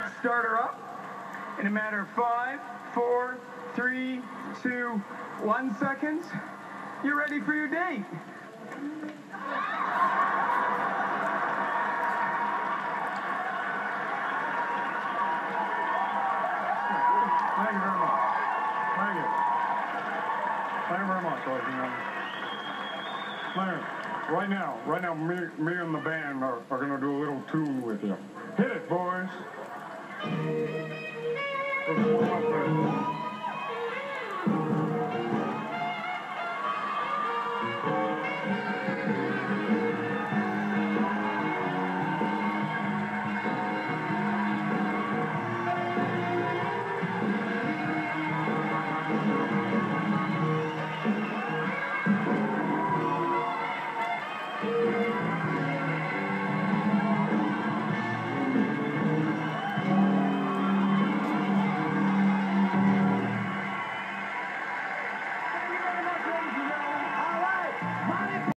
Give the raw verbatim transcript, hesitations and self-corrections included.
start her up in a matter of five, four, three, two, one seconds. You're ready for your date. Thank you very much. Thank you. Thank you very much, ladies and gentlemen. Thank you. Right now, right now, me, me and the band are, are going to do a little tune with you. Hit it, boys.